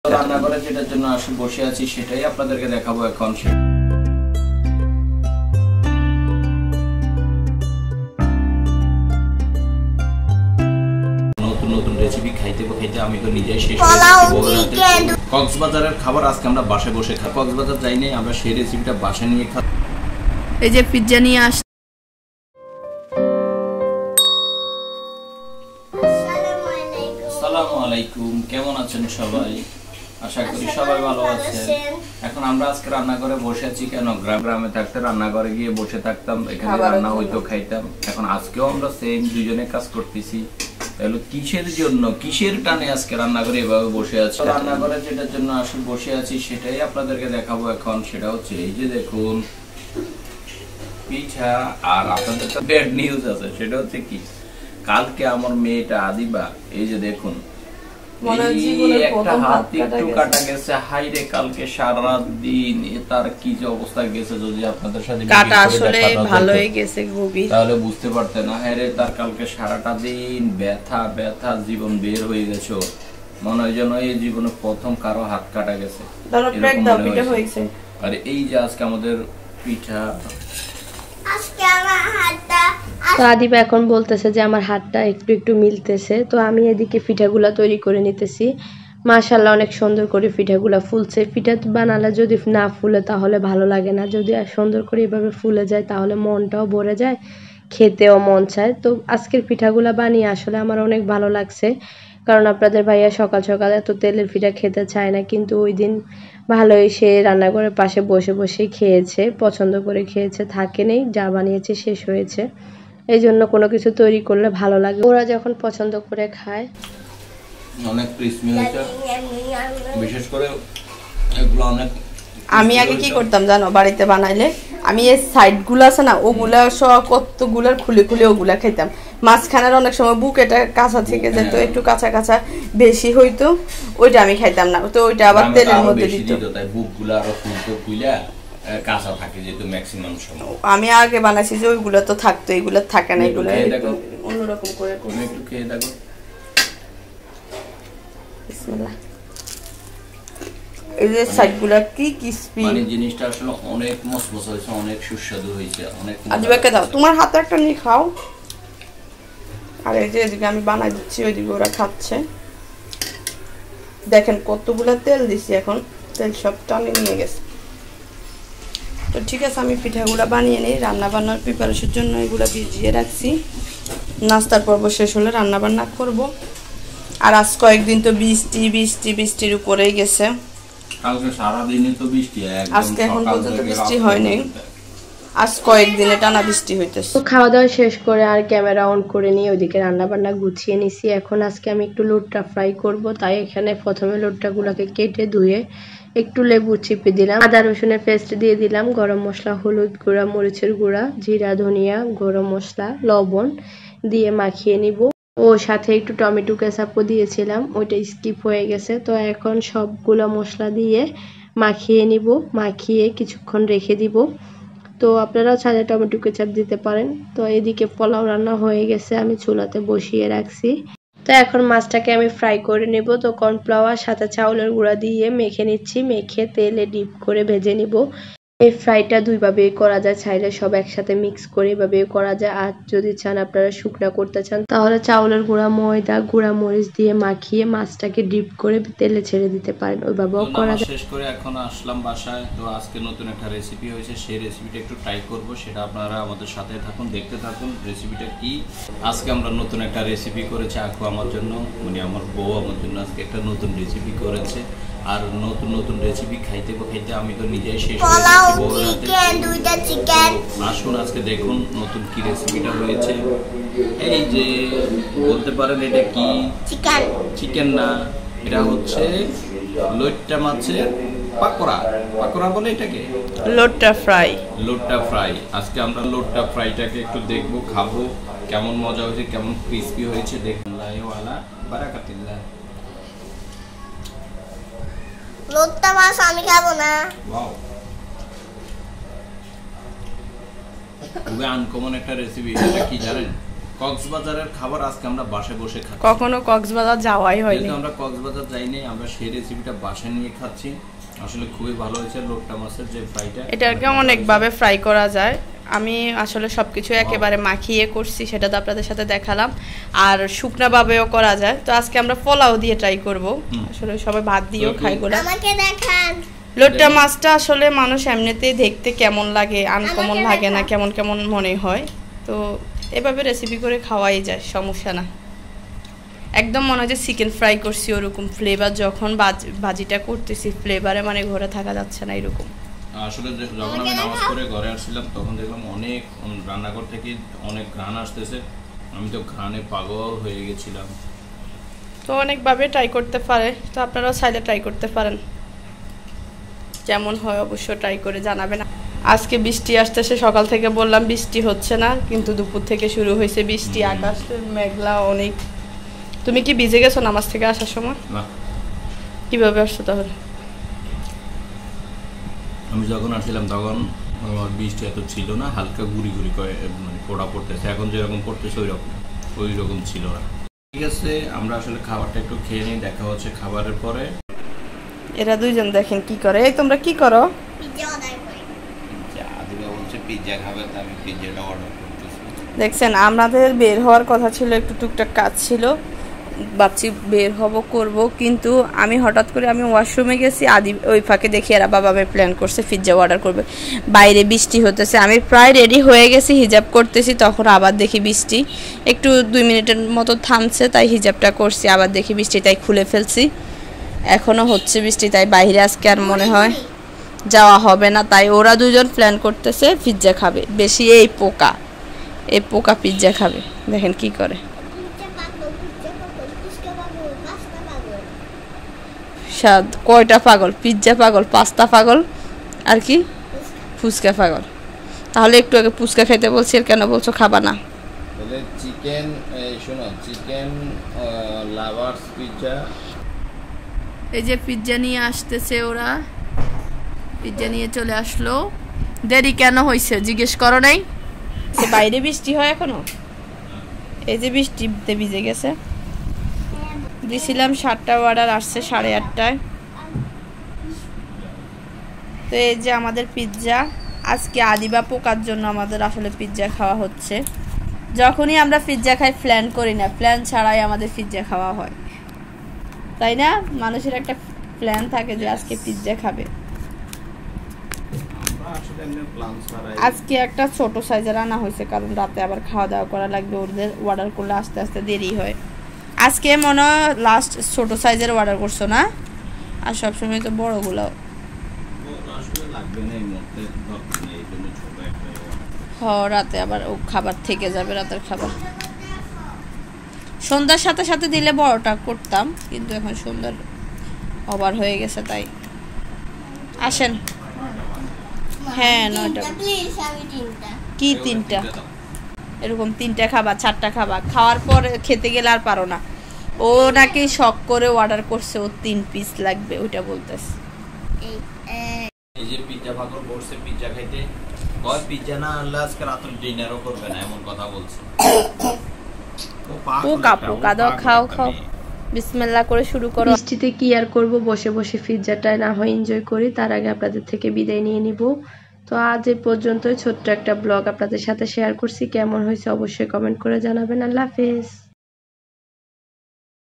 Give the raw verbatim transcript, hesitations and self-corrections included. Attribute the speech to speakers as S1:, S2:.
S1: রান্না করে যেটার জন্য আসলে বসে আছি সেটাই আপনাদেরকে দেখাবো এখন। নতুন নতুন রেসিপি খাইতে খাইতে আমি তো নিজেই শেষ হয়ে কক্সবাজারের খাবার আজকে আমরা বাসায় বসে খাই। কক্সবাজার যাই নাই, আমরা সেই রেসিপিটা বাসায় নিয়ে খাই।
S2: এই যে পিৎজা নিয়ে আস।
S1: আসসালামু আলাইকুম, কেমন আছেন সবাই? আশা করি সবাই ভালো আছেন। এখন আমরা আজকে রান্না করে বসে আছি। কেন গ্রামে থাকতে রান্না করে গিয়ে বসে থাকতাম, এখানে রান্না হইতো খাইতাম। এখন আজকেও আমরা সেম দুজনে কাজ করতেছি। তাহলে কিসের জন্য, কিসের টানে আজকে রান্না করে এভাবে বসে আছি? রান্না করে যেটার জন্য আসলে বসে আছি সেটাই আপনাদেরকে দেখাবো এখন। সেটা হচ্ছে এই যে দেখুন পিঠা। আর আপনাদের তো ব্যাড নিউজ আছে, সেটা হচ্ছে কি, কালকে আমার মেয়েটা আদিবা এই যে দেখুন একটা হাত একটু কাটা গেছে। হাইরে কালকে সারা দিন তার কি যে অবস্থা গেছে, যদি আপনাদের সাথে
S2: কাটা আসলে ভালোই গেছে খুবই,
S1: তাহলে বুঝতে পারতেন না। হাইরে তার কালকে সারাটা দিন ব্যথা ব্যথা জীবন বের হয়ে গেছে। মনে হয় যেন এই জীবনে প্রথম কারো হাত কাটা গেছে। আর এই যে আজকে আমাদের পিঠা।
S3: তো আদিবা এখন বলতেছে যে আমার হাতটা একটু একটু মিলতেছে। তো আমি এদিকে পিঠাগুলা তৈরি করে নিতেছি। মাশাআল্লাহ অনেক সুন্দর করে পিঠাগুলা ফুলছে। পিঠা বানালে যদি না ফুলে তাহলে ভালো লাগে না, যদি সুন্দর করে এভাবে ফুলে যায় তাহলে মনটাও ভরে যায়, খেতেও মন চায়। তো আজকের পিঠাগুলা বানিয়ে আসলে আমার অনেক ভালো লাগছে, কারণ আপনাদের ভাইয়া সকাল সকাল এত তেলের পিঠা খেতে চায় না, কিন্তু ওই দিন ভালোই সে রান্নাঘরের পাশে বসে বসে খেয়েছে, পছন্দ করে খেয়েছে, থাকে নেই, যা বানিয়েছে শেষ হয়েছে। এই জন্য কোনো কিছু তৈরি করলে ভালো লাগে, ওরা যখন পছন্দ করে খায়।
S1: অনেক ক্রিসপি হয়েছে, বিশেষ করে এগুলো অনেক।
S2: আমি আগে কি করতাম জানো, বাড়িতে বানাইলে আমি এই সাইডগুলো আছে না, ওগুলা সব কতগুলার খুলে খুলে ওগুলা খেতাম। মাঝখানের অনেক সময় বুক এটা কাঁচা থেকে যেত, একটু কাঁচা কাঁচা বেশি হইতো, ওইটা আমি খাইতাম না। তো ওইটা আবার তেলের মধ্যে দিত,
S1: তাই বুকগুলো আরো ফুলতো ফুইলা কাঁচা থাকে যেহেতু ম্যাক্সিমাম সময়।
S2: আমি আগে বানাইছি যে ওইগুলো তো থাকতো, এগুলো থাকে না, এগুলো অন্যরকম করে করি।
S1: একটু খেয়ে দেখো।
S2: বিসমিল্লাহ। এই যে সাইডগুলো কি ক্রিসপি,
S1: মানে জিনিসটা আসলে অনেক মসমস হয়েছে, অনেক সুস্বাদু হয়েছে, অনেক।
S2: আজকে দাও তোমার হাতে একটা নিয়ে খাও। আর এই যে এদিকে আমি বানাই দিচ্ছি, ওইদিকে ওরা খাচ্ছে। দেখেন কতগুলো তেল দিছি, এখন তেল সব টানে নিয়ে গেছে। তো ঠিক আছে, আমি পিঠাগুলো বানিয়ে নিই। রান্না বান্নার প্রিপারেশনের জন্য এগুলো ভিজিয়ে রাখছি, নাস্তার পর্ব শেষ হলে রান্না বান্না করব। আর আজ কয়েকদিন তো বৃষ্টি বৃষ্টি বৃষ্টির উপরেই গেছে।
S1: কালকে সারা দিনই তো বৃষ্টি,
S2: আজকে এখন পর্যন্ত বৃষ্টি হয়নি, আজ কয়েকদিনে টানা বৃষ্টি হইতেছে।
S3: তো খাওয়া দাওয়া শেষ করে আর ক্যামেরা অন করে নিয়ে ওইদিকে রান্না বান্না গুছিয়ে নিছি। এখন আজকে আমি একটু লোটটা ফ্রাই করব, তাই এখানে প্রথমে লোটটাগুলোকে কেটে ধুয়ে একটু লেবু চিপে দিলাম, আদা রসুনের পেস্ট দিয়ে দিলাম, গরম মশলা, হলুদ গুঁড়া, মরিচের গুঁড়া, জিরা, ধনিয়া, গরম মশলা, লবণ দিয়ে মাখিয়ে নিব। ও সাথে একটু টমেটো কেচাপও দিয়েছিলাম, ওইটা স্কিপ হয়ে গেছে। তো এখন সবগুলো মশলা দিয়ে মাখিয়ে নিব, মাখিয়ে কিছুক্ষণ রেখে দিব। তো আপনারাও চাইলে টমেটো কেচাপ দিতে পারেন। তো এদিকে পোলাও রান্না হয়ে গেছে, আমি চুলাতে বসিয়ে রাখছি। তো এখন মাছটাকে আমি ফ্রাই করে নেব। তো কর্নফ্লাওয়ার সাথে চাউলের গুঁড়া দিয়ে মেখে নিচ্ছি, মেখে তেলে ডিপ করে ভেজে নিব। এই ফ্রাইটা দুইভাবে করা যায়, চাইলে সব একসাথে মিক্স করে এভাবে করা যায়। আর যদি চান আপনারা শুকনা করতে চান তাহলে চাউলের গুঁড়া, ময়দা, গুঁড়া মরিচ দিয়ে মাখিয়ে মাছটাকে ডিপ করে তেলে ছেড়ে দিতে পারেন, ওইভাবেও করা যায়।
S1: শেষ করে এখন আসলাম বাসায়। তো আজকে নতুন একটা রেসিপি হয়েছে, সেই রেসিপিটা একটু ট্রাই করব, সেটা আপনারা আমাদের সাথে থাকুন, দেখতে থাকুন রেসিপিটা কি। আজকে আমরা নতুন একটা রেসিপি করেছি আকু আমার জন্য, মানে আমার বউ আমার জন্য আজকে একটা নতুন রেসিপি করেছে। আর নতুন নতুন রেসিপি খাইতে খাইতে আমি তো নিজেই শেষ হয়েছি। আসুন আজকে দেখুন নতুন কি রেসিপিটা হয়েছে। এই যে বলতে পারেন এটা কি, চিকেন চিকেন না, এটা হচ্ছে লইট্টা মাছের পাকোড়া। পাকোড়া বলে এটাকে,
S2: লোট্টা ফ্রাই।
S1: লোট্টা ফ্রাই। আজকে আমরা লোট্টা ফ্রাইটাকে একটু দেখবো, খাবো, কেমন মজা হয়েছে, কেমন ক্রিসপি হয়েছে। দেখুন লাইওয়ালা বারাকাতিল্লাহ।
S4: লোট্টা মাছ আমি খাবো না।
S1: ওয়াও, খুবই আনকমন একটা রেসিপি। এটা কি জানেন, কক্সবাজারের খাবার আজকে আমরা বাসায় বসে খাচ্ছি।
S2: কখনো কক্সবাজার যাওয়াই হয়নি,
S1: কিন্তু আমরা কক্সবাজার যাইনি, আমরা সেই রেসিপিটা বাসায় নিয়ে খাচ্ছি। আসলে খুবই ভালো হয়েছে লোট্টা মাছের যে ফ্রাইটা,
S2: এটাকে অনেকভাবে ফ্রাই করা যায়। আমি আসলে সবকিছু একেবারে মাখিয়ে করছি, সেটা তো আপনাদের সাথে দেখালাম। আর শুকনাভাবেও করা যায়। তো আজকে আমরা পোলাও দিয়ে ট্রাই করব। আসলে সবাই ভাত দিয়েও খাই গোলা।
S4: আমাকে দেখান।
S2: লোট্টা মাছটা আসলে মানুষ এমনিতেই দেখতে কেমন লাগে, আনকমন লাগে না, কেমন কেমন মনে হয়। তো এভাবে রেসিপি করে খাওয়াই যায়, সমস্যা না। একদম মনে হয় যে চিকেন ফ্রাই করছি ওরকম ফ্লেভার, যখন ভাজিটা করতেছি ফ্লেভারে মানে ঘরে থাকা যাচ্ছে না এরকম।
S1: আসলে যখন আমি নামাজ পড়ে ঘরে আসছিলাম তখন দেখলাম অনেক রান্নাঘর থেকে অনেক ঘ্রাণ আসতেছে, আমি তো ঘ্রাণে পাগল হয়ে গেছিলাম।
S2: তো অনেকভাবে ট্রাই করতে পারে, তো আপনারাও চাইলে ট্রাই করতে পারেন। যেমন হয় অবশ্য ট্রাই করে জানাবেন। আজকে বৃষ্টি আসতেছে, সকাল থেকে বললাম বৃষ্টি হচ্ছে না, কিন্তু দুপুর থেকে শুরু হয়েছে বৃষ্টি। আকাশ মেঘলা অনেক। তুমি কি ভিজে গেছো নামাজ থেকে আসার সময়?
S1: না।
S2: কিভাবে আসছো তাহলে?
S1: আমি যখন আসছিলাম তখন বৃষ্টি এত ছিল না, হালকা গুড়ি গুড়ি করে মানে পোড়া পড়তেছে। এখন যেরকম পড়তেছে ওই রকম ওই রকম ছিল না। ঠিক আছে, আমরা আসলে খাবারটা একটু খেয়ে নিই, দেখা হচ্ছে খাবারের পরে।
S2: এরা দুইজন দেখেন কি করে। এই তোমরা কি করো?
S4: পিজ্জা অর্ডার করি।
S1: আদিবা বলছে পিজ্জা খাবে, তাই আমি পিজ্জাটা অর্ডার করতেছি।
S2: দেখছেন আমাদের বের হওয়ার কথা ছিল, একটু টুকটাক কাজ ছিল, ভাবছি বের হব করব, কিন্তু আমি হঠাৎ করে আমি ওয়াশরুমে গেছি, আদি ওই ফাঁকে দেখি এরা বাবা আমি প্ল্যান করছে পিজ্জা অর্ডার করবে। বাইরে বৃষ্টি হতেছে, আমি প্রায় রেডি হয়ে গেছি, হিজাব করতেছি, তখন আবার দেখি বৃষ্টি একটু দুই মিনিটের মতো থামছে, তাই হিজাবটা করছি, আবার দেখি বৃষ্টি, তাই খুলে ফেলছি। এখনও হচ্ছে বৃষ্টি, তাই বাইরে আজকে আর মনে হয় যাওয়া হবে না। তাই ওরা দুজন প্ল্যান করতেছে পিজ্জা খাবে, বেশি এই পোকা এই পোকা পিজ্জা খাবে। দেখেন কি করে। স্বাদ কয়টা পাগল, পিজ্জা পাগল, পাস্তা পাগল, আর কি ফুচকা পাগল। তাহলে একটু আগে ফুচকা খাইতে বলছি, আর কেন বলছো খাবা না?
S1: তাহলে চিকেন, এই শোনো, চিকেন লাভার্স পিজ্জা।
S2: এই যে পিজ্জা নিয়ে আসতেছে ওরা, পিজ্জা নিয়ে চলে আসলো। দেরি কেন হয়েছে জিজ্ঞেস করো নাই? বাইরে বৃষ্টি হয় এখনো, এই যে বৃষ্টিতে ভিজে গেছে। দিছিলাম সাতটা, অর্ডার আসছে সাড়ে আটটায়। তো এই যে আমাদের পিজ্জা। আজকে আদিবা পোকার জন্য আমাদের আসলে পিজ্জা খাওয়া হচ্ছে। যখনই আমরা পিজ্জা খাই প্ল্যান করি না, প্ল্যান ছাড়াই আমাদের পিজ্জা খাওয়া হয়, তাই না? মানুষের একটা প্ল্যান থাকে যে আজকে পিজ্জা খাবে। আজকে একটা ছোট সাইজের আনা হয়েছে, কারণ রাতে আবার খাওয়া দাওয়া করা লাগবে, ওদের অর্ডার করলে আস্তে আস্তে দেরি হয়। আজকে মনে হয় লাস্ট ছোট সাইজের অর্ডার করছো না? আর সবসময় তো বড়গুলো হ, রাতে আবার ও খাবার থেকে যাবে, রাতের খাবার। সন্ধ্যার সাথে সাথে দিলে বড়টা করতাম, কিন্তু এখন সন্ধ্যার ওভার হয়ে গেছে, তাই আসেন। হ্যাঁ নয়টা। কি তিনটা? এরকম তিনটা খাবার, চারটা খাবার, খাওয়ার পর খেতে গেলে আর পারো না। ও নাকি শখ করে অর্ডার করছে, ও তিন পিস লাগবে, ওইটা বলতেছে।
S1: এই যে পিজ্জা পাগল বলছে পিজ্জা খাইতে, কয় পিজ্জা না আনলে আজকে রাতে ডিনারও করবে না, এমন কথা বলছে।
S2: ও কাপু কাদা খাও খাও, বিসমিল্লাহ করে শুরু করো।
S3: বৃষ্টিতে কি আর করব, বসে বসে পিজ্জাটা না হয় এনজয় করি। তার আগে আপনাদের থেকে বিদায় নিয়ে নিব। তো আজ এই পর্যন্তই ছোট্ট একটা ব্লগ আপনাদের সাথে শেয়ার করছি। কেমন হয়েছে অবশ্যই কমেন্ট করে জানাবেন। আল্লাহ হাফেজ।